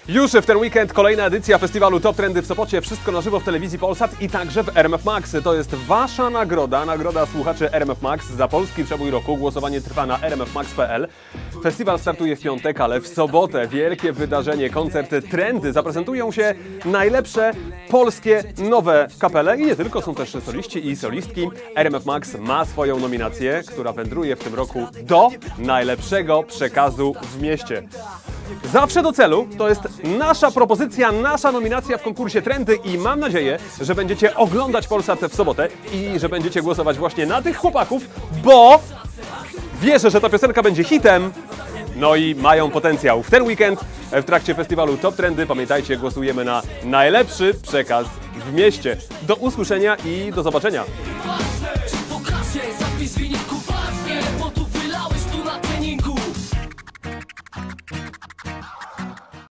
Już w ten weekend kolejna edycja festiwalu Top Trendy w Sopocie. Wszystko na żywo w telewizji Polsat i także w RMF Max. To jest wasza nagroda, nagroda słuchaczy RMF Max za polski przebój roku. Głosowanie trwa na rmfmax.pl. Festiwal startuje w piątek, ale w sobotę wielkie wydarzenie, koncert Trendy. Zaprezentują się najlepsze polskie nowe kapele i nie tylko, są też soliści i solistki. RMF Max ma swoją nominację, która wędruje w tym roku do najlepszego przekazu w mieście. Zawsze do celu, to jest nasza propozycja, nasza nominacja w konkursie Trendy i mam nadzieję, że będziecie oglądać Polsat w sobotę i że będziecie głosować właśnie na tych chłopaków, bo wierzę, że ta piosenka będzie hitem, no i mają potencjał. W ten weekend w trakcie festiwalu Top Trendy, pamiętajcie, głosujemy na najlepszy przekaz w mieście. Do usłyszenia i do zobaczenia.